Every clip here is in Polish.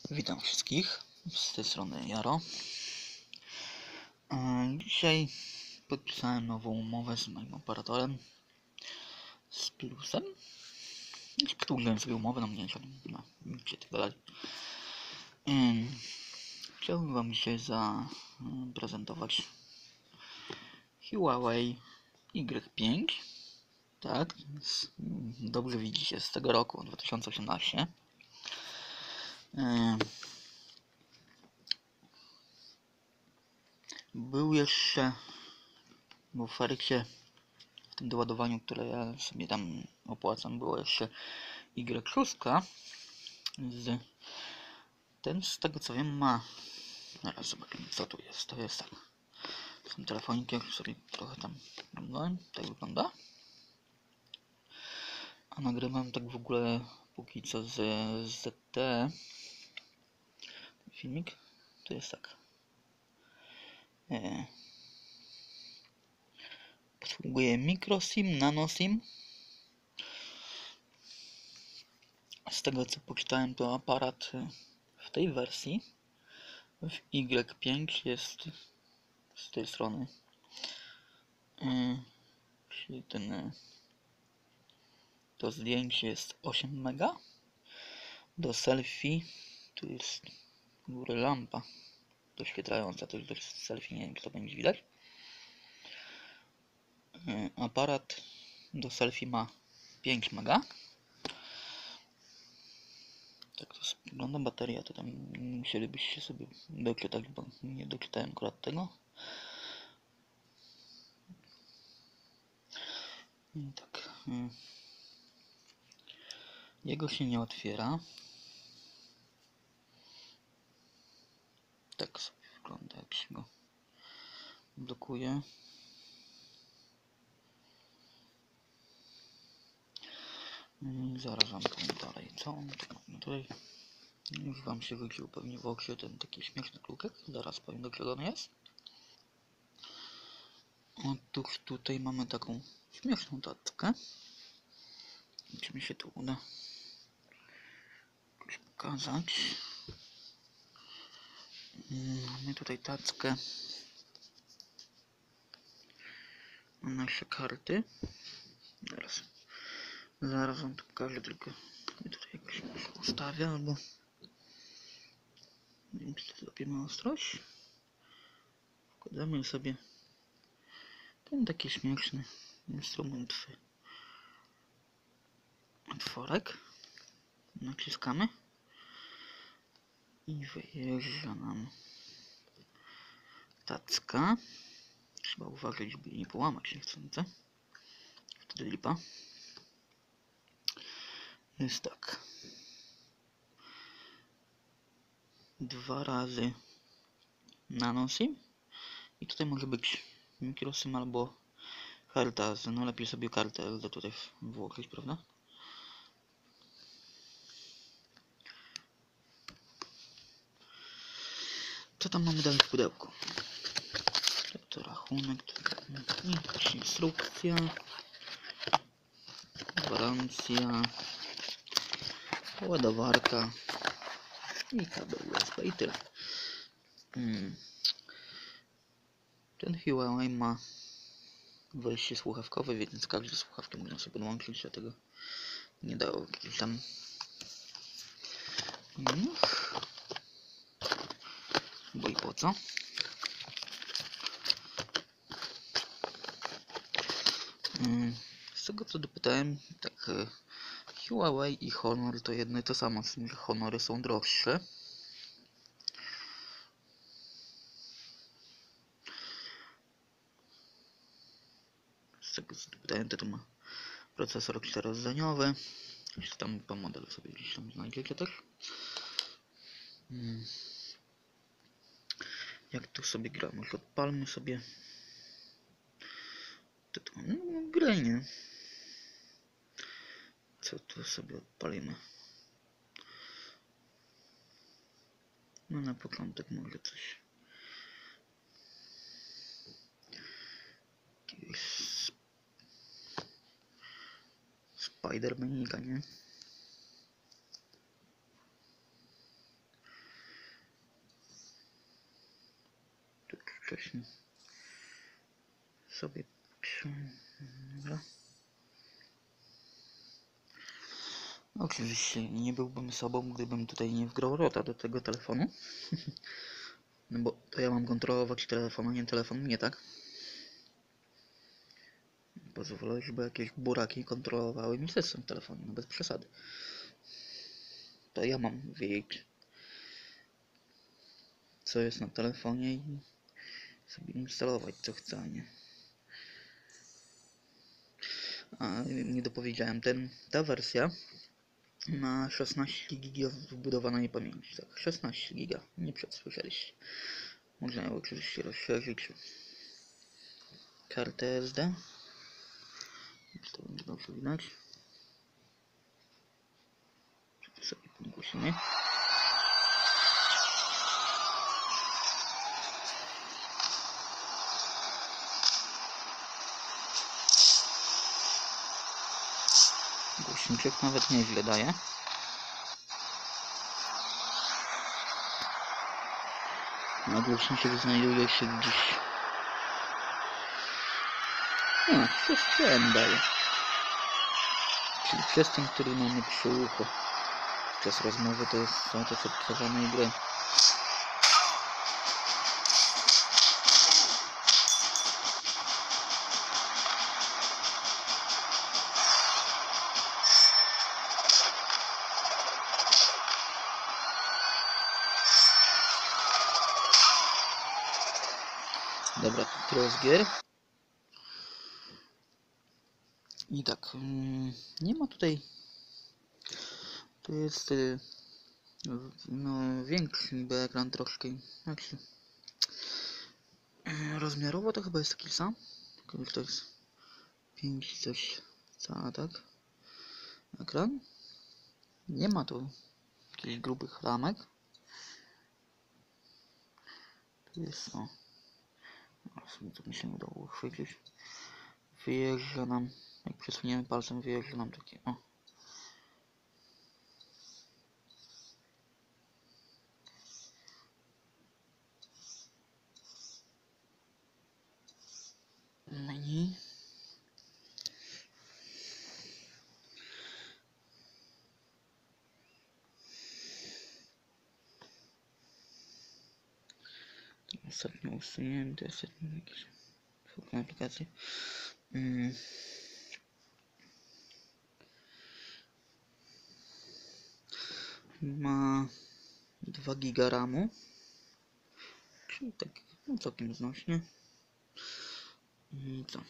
Witam wszystkich, z tej strony Jaro. Dzisiaj podpisałem nową umowę z moim operatorem, z Plusem. Przedłużyłem sobie umowę na mniejszą, gdzie tego dalej. Chciałbym wam dzisiaj zaprezentować Huawei Y5. Tak, dobrze widzicie, z tego roku, 2018. Był jeszcze w ofercie, w tym doładowaniu, które ja sobie tam opłacam, było jeszcze Y6. Ten, z tego co wiem, ma... Zaraz zobaczymy, co tu jest. To jest tak. Są telefoniki, jak sobie trochę tam oglądałem. Tak wygląda. A nagrywam tak w ogóle póki co z ZTE. Filmik. To jest tak. Posługuje microSIM, nanoSIM. Z tego co poczytałem, to aparat w tej wersji w Y5 jest z tej strony, czyli to zdjęcie jest 8 mega. Do selfie tu jest w górę lampa doświetlająca, to jest selfie, nie wiem czy to będzie widać. Aparat do selfie ma 5 mega. Tak to wygląda. Bateria to tam musielibyście sobie doczytać, bo nie doczytałem akurat tego. I tak. Jego się nie otwiera. Tak sobie wygląda, jak się go blokuje. Zaraz wam powiem dalej, co on tutaj. Już wam się rzucił pewnie w oczy ten taki śmieszny kluczek. Zaraz powiem, do czego on jest. Otóż tutaj mamy taką śmieszną tackę. Czy mi się tu uda jakoś pokazać. Mamy tutaj tackę na nasze karty. Zaraz wam to pokażę, tylko tutaj jakoś ustawię, albo nie wiem, czy to złapiemy ostrość. Wkładamy sobie ten taki śmieszny instrument w otworek. Naciskamy i wyjeżdża nam tacka. Trzeba uważać, żeby nie połamać niechcący. Wtedy lipa. Jest tak. 2 razy nanoSIM. I tutaj może być microSIM albo karta. No lepiej sobie kartę LD tutaj włożyć, prawda? Co tam mamy dalej w pudełku? To rachunek, jakaś instrukcja, gwarancja, ładowarka i kabel USB i tyle. Ten Huawei ma wejście słuchawkowe, więc każde słuchawki można sobie podłączyć, dlatego nie dało jakichś tam bo i po co. Z tego co dopytałem, tak Huawei i Honor to jedno i to samo, z tym, że Honory są droższe. Z tego co dopytałem, to tu ma procesor 4-rdzeniowy. Jeszcze tam po modelu sobie gdzieś tam znajdziecie też. Jak tu sobie gramy? Odpalmy sobie. To tu mamy grę, nie? Co tu sobie odpalimy? No na początek może coś. Jakiegoś Spidermanika, nie? wcześniej sobie dobra. Oczywiście nie byłbym sobą, gdybym tutaj nie wgrał rota do tego telefonu. No bo to ja mam kontrolować telefon, a nie telefon mnie, tak? Pozwolę, żeby jakieś buraki kontrolowały mi system w telefonie, no bez przesady. To ja mam wiedzieć, co jest na telefonie i sobie instalować co chcę, a nie. A nie dopowiedziałem, ta wersja ma 16 GB wbudowanej pamięci, tak, 16 GB, nie przesłyszeliście. Można ją oczywiście rozszerzyć kartę SD, czy to będzie dobrze widać. Tu sobie podgłosimy. Głośniczek nawet nieźle daje. A głośniczek znajduje się gdzieś... A, przez ten daje. Czyli przez ten, który mamy przy uchu. Podczas rozmowy to są to odtwarzanej gry. Dobra, tyle z gier. I tak, nie ma tutaj... Tu jest no większy niby ekran troszkę. Jak się... Rozmiarowo to chyba jest taki sam. Tylko to jest 5 coś cała, tak? Ekran. Nie ma tu jakichś grubych ramek. Tu jest o. Sobie to mi się udało uchwycić. Wyjeżdża nam, jak przesuniemy palcem, wyjeżdża nam takie o. Menu. Ostatnio usunięte, ostatnio jakieś aplikacje. Ma 2 GB RAMu, czyli tak no całkiem znośnie. I co?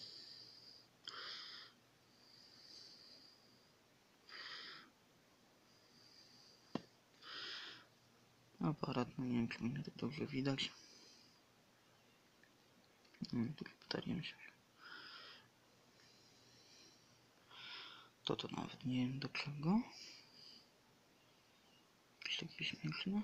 Aparat, no nie wiem czy mnie to dobrze widać. Tu baterię się. To nawet nie wiem do czego. Jakieś takie śmieszne.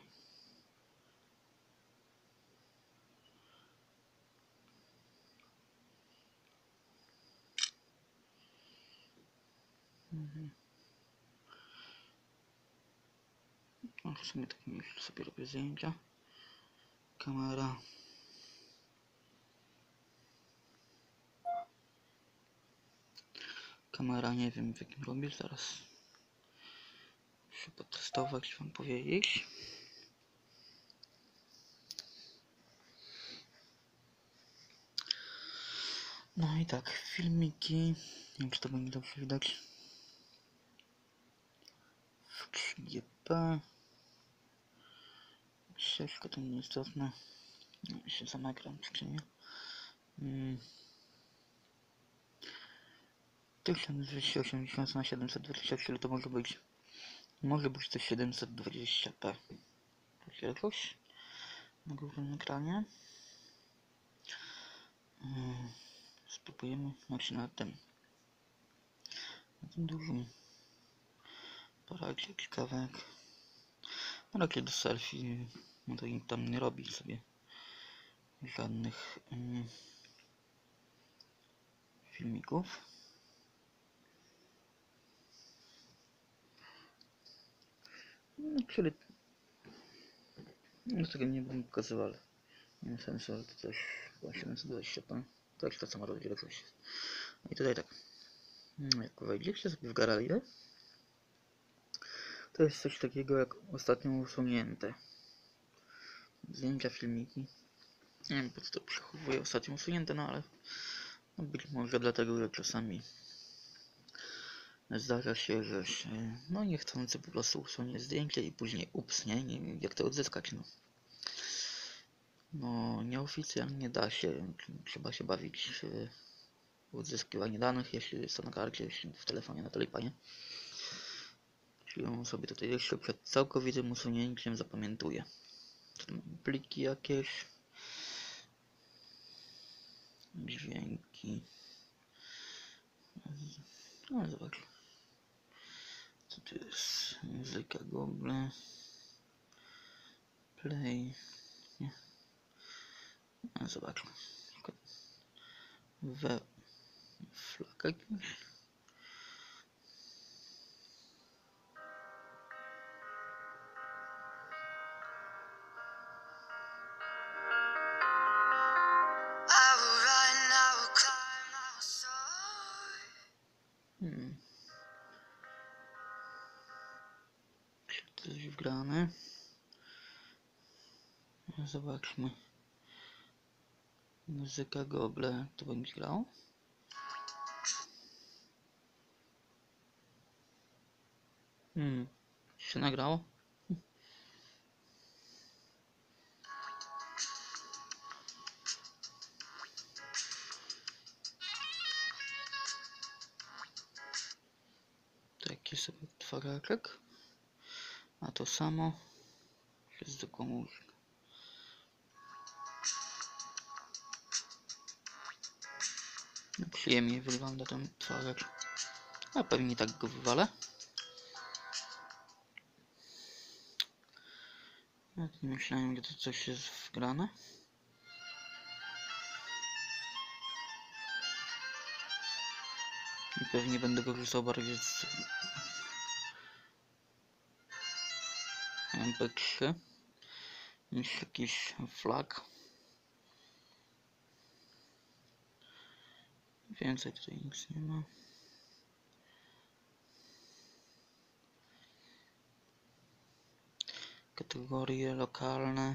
No, w sumie tak myślę, sobie robię zdjęcia. Kamera. Kamera nie wiem w jakim robię, zaraz muszę potestować, wam powiedzieć. No i tak, filmiki, nie wiem czy to będzie dobrze widać. W 3GP. Ścieżka to nieistotne. No, się sam ekran przyczynia. 1280 na 720, ale to może być to 720p. Tak jakoś na głównym ekranie. Spróbujemy, znaczy na tym dużym aparacie jakiś kawałek. No raczej do selfie, no to nikt tam nie robi sobie żadnych filmików. No, czyli no tego nie będę pokazywał, ale Sensor to coś chyba 720p. To jest ta sama rozdzielczość. I tutaj tak. Jak wejdziecie sobie w galerię, to jest coś takiego jak ostatnio usunięte. Zdjęcia, filmiki. Nie wiem po co to przechowuję ostatnio usunięte, no ale być może dlatego, że czasami zdarza się, że no niechcący po prostu usunie zdjęcie i później ups, nie wiem jak to odzyskać, no. No nieoficjalnie da się, trzeba się bawić w odzyskiwanie danych, jeśli jest to na karcie, jeśli w telefonie na telefonie. Czyli on sobie tutaj jeszcze przed całkowitym usunięciem zapamiętuje. Pliki jakieś, dźwięki. No zobacz. Co tu jest? Muzyka Google. Play. Nie. No zobacz. We flag jakiś. Coś wgrane. Zobaczmy. Muzyka Google. To będzie grał. Się nagrało. Taki sobie odtwarzaczek. A to samo jest zwykłą muzyką. Przyjemnie wygląda ten odtwarzacz. A pewnie tak go wywalę. Ja nie myślałem, że to coś jest wgrane. I pewnie będę korzystał bardziej z MP3 niż jakiś flag. Więcej tutaj nic nie ma. Kategorie lokalne.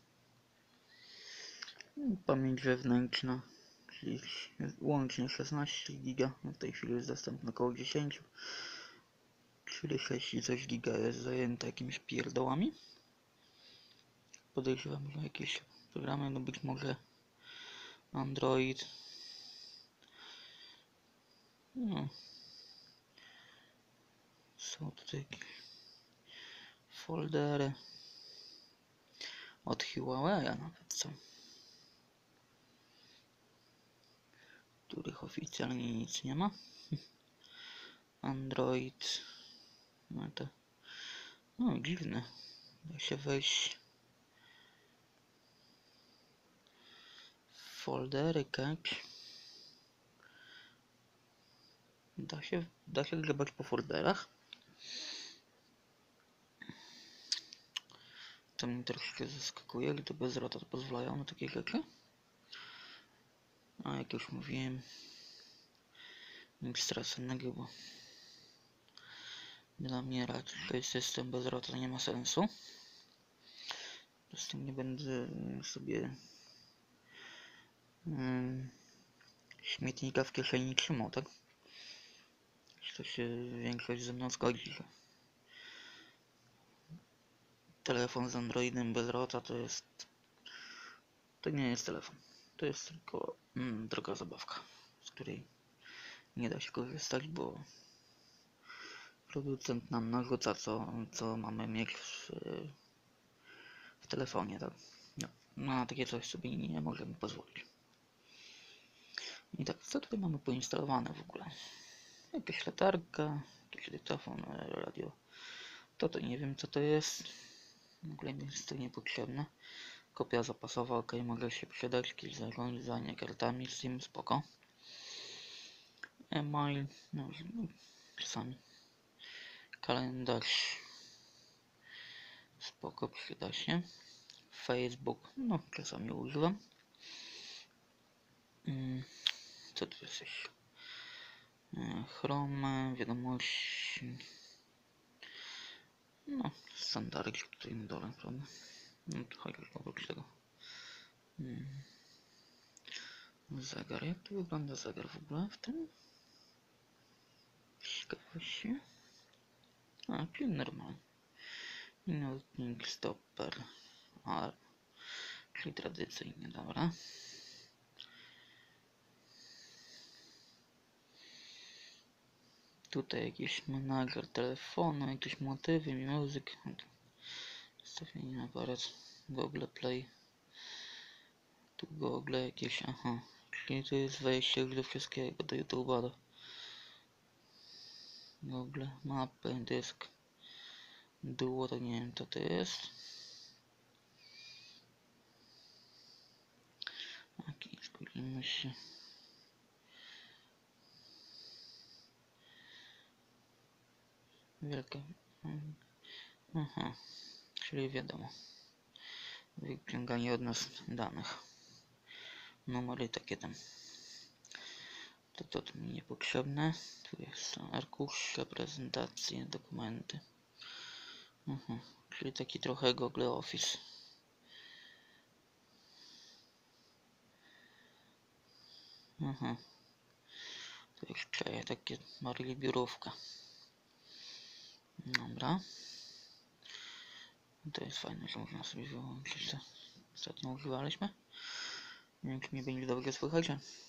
Pamięć wewnętrzna, czyli łącznie 16 giga. W tej chwili jest dostępne około 10. Czyli 6 i coś giga jest zajęte jakimiś pierdołami. Podejrzewam, że jakieś programy, no być może Android. No. Są tutaj jakieś foldery od Huawei nawet są, których oficjalnie nic nie ma. Android. No to no dziwne. Da się wejść w foldery cache. Da się grzebać po folderach. To mnie troszkę zaskakuje, gdy bezrota to pozwalają na takie rzeczy. A jak już mówiłem, nic straconego, bo dla mnie raczej system bezrota nie ma sensu. Po prostu nie będę sobie śmietnika w kieszeni trzymał, tak? To się większość ze mną zgodzi, że telefon z Androidem bez rota to nie jest telefon. To jest tylko droga zabawka, z której nie da się korzystać, bo producent nam narzuca co mamy mieć w telefonie, tak? No, na takie coś sobie nie możemy pozwolić. I tak, co tutaj mamy poinstalowane w ogóle? Jakaś latarka, jakiś dyktafon, radio. To nie wiem co to jest. W ogóle mi jest to niepotrzebne. Kopia zapasowa, ok, może się przydać. Jakieś zarządzanie kartami, SIM, spoko. E-mail, no czasami. Kalendarz, spoko, przyda się. Facebook, no czasami używam. Co tu jest jeszcze? Chrome, wiadomości. No, standardy tutaj na dole, prawda? No to chociaż oprócz tego. Zegar, jak tu wygląda zegar w ogóle w tym? Ciekawości. A, czyli normalny. Minutnik, stopper, alarm. Czyli tradycyjnie, dobra. Tutaj jakiś menadżer telefonu, jakieś motywy, music. Ustawienie aparat, Google Play. Tu Google jakieś, aha. Czyli to jest wejście już do wszystkiego, do YouTube'a. Google, mapy, dysk. Duo to nie wiem co to jest. Okej, zgodzimy się. Wielkie. Aha, czyli wiadomo. Wyciąganie od nas danych. Numery takie tam. To mi niepotrzebne. Tu jest arkusze, prezentacje, dokumenty. Czyli taki trochę Google Office. Tu jeszcze takie bardziej biurówka. Dobra. To jest fajne, że można sobie wyłączyć to. Ostatnio używaliśmy. Nie wiem, czy mnie będzie dobrze słychać.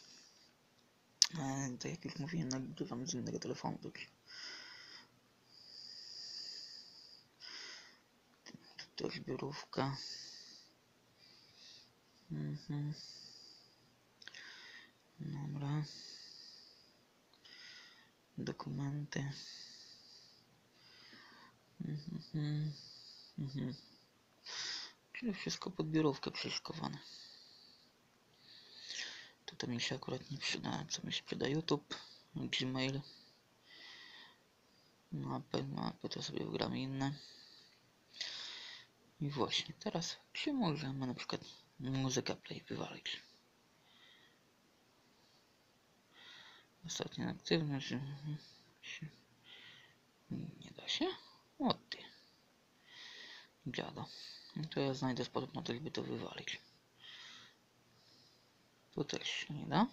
To jak już mówiłem, nagrywam z innego telefonu. To jest biurówka. Dobra. Dokumenty. Czyli wszystko pod biurówkę przeszykowane. To mi się akurat nie przyda. Co mi się przyda? YouTube, Gmail. Mapy to sobie wygramy inne. I właśnie teraz czy możemy na przykład muzykę play wywalić. Ostatnia aktywność. Nie da się? O ty. Dziado. To ja znajdę sposób na to, żeby to wywalić. Tu też się nie da.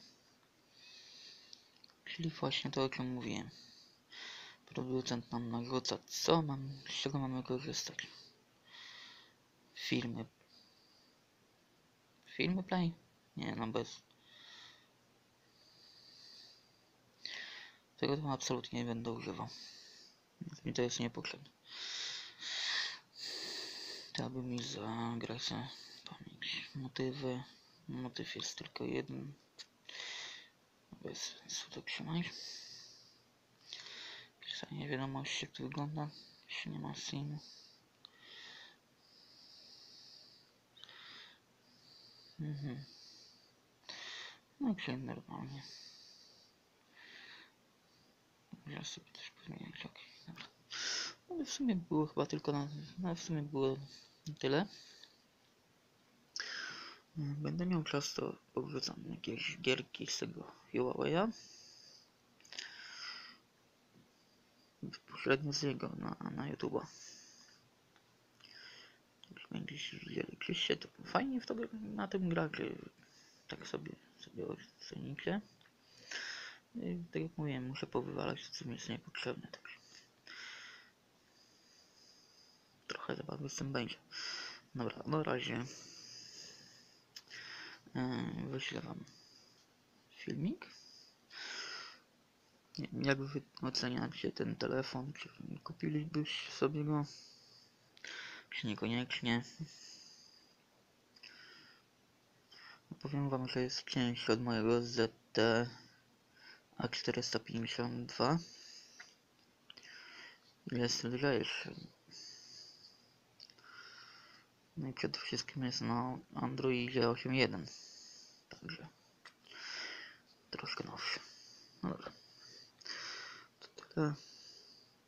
Czyli właśnie to, o czym mówiłem. Producent nam narzuca, z czego mamy korzystać. Filmy. Filmy play? Nie, no bez. Tego to absolutnie nie będę używał. Więc mi to jest niepotrzebne. Trzeba mi zagrać za pamięć. Motywy. Motyw jest tylko jeden. Bez sensu to trzymać. Pisanie wiadomości, jak to wygląda. Jeśli nie ma synu. No i czyli normalnie. Ja sobie też pozmieniać, ok, dobra. No w sumie było chyba tylko w sumie było tyle. Będę miał czas, to powrzucam jakieś gierki z tego Huawei'a. Bezpośrednio z niego na YouTube'a. Będziecie widzieli, czy się to fajnie w to na tym gra, czy tak sobie ocenicie. Tak jak mówiłem, muszę powywalać to, co mi jest niepotrzebne. Tak. Trochę zabawy z tym będzie. Dobra, na razie wyślę wam filmik. Nie wiem, jak wy oceniacie ten telefon, czy kupilibyś sobie go, czy niekoniecznie. Powiem wam, że jest cięższy od mojego ZT A452. Jest lżejszy. No i przede wszystkim jest na Androidzie 8.1. Także troszkę nowszy. No dobra. To tyle.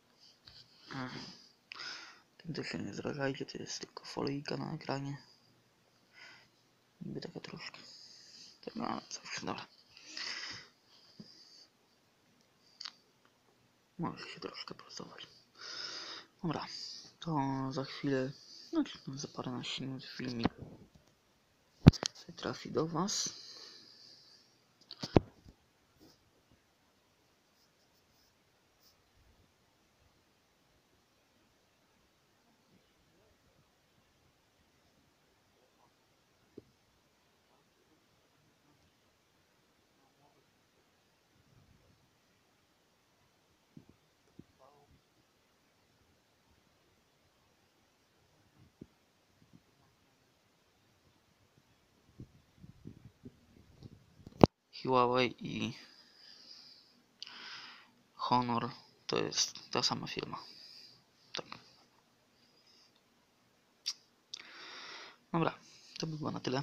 Tym też się nie zrażajcie, to jest tylko folijka na ekranie. Niby taka troszkę. Tak, no ale coś, dobra. Może się troszkę pracować. Dobra, to za chwilę, znaczy za paręnaście minut filmik trafi do Was. Huawei i Honor to jest ta sama firma. Tak. Dobra, to by było na tyle.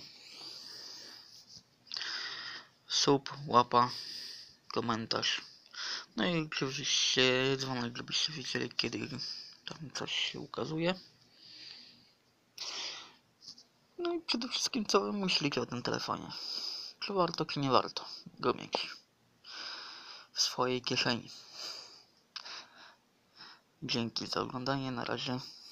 Sub, łapa, komentarz. No i oczywiście dzwonek, żebyście wiedzieli, kiedy tam coś się ukazuje. No i przede wszystkim co wy myślicie o tym telefonie. Czy warto, czy nie warto go mieć w swojej kieszeni. Dzięki za oglądanie, na razie.